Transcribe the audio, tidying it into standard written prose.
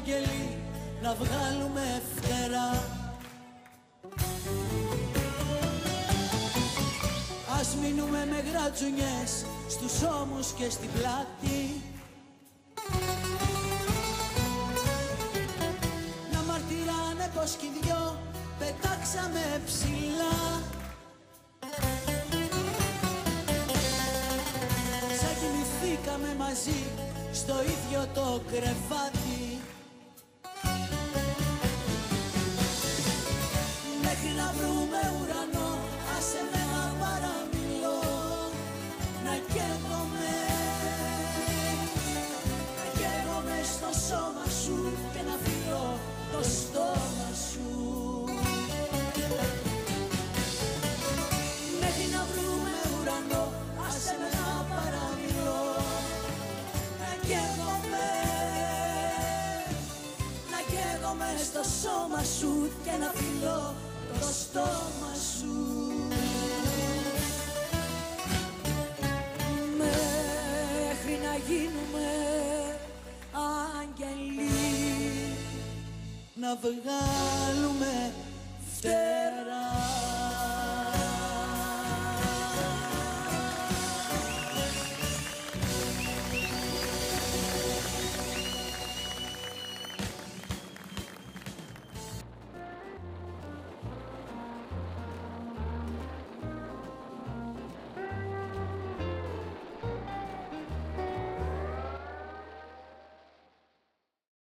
άγγελοι να βγάλουμε φτερά. Ας μείνουμε με γρατζουνιές στους ώμους και στην πλάτη, να μαρτυράνε πως κι οι δυο πετάξαμε ψηλά. Σαν κοιμηθήκαμε μαζί στο ίδιο το κρεβάτι, μέχρι να βρούμε ουρανό, άσε με να παραμιλώ, να καίγομαι στο σώμα σου και να φιλώ το στόμα σου. Μέχρι να βρούμε ουρανό, άσε με να παραμιλώ, να καίγομαι στο σώμα σου και να φιλώ το στόμα σου. Μέχρι να γίνουμε άγγελοι να βγάλουμε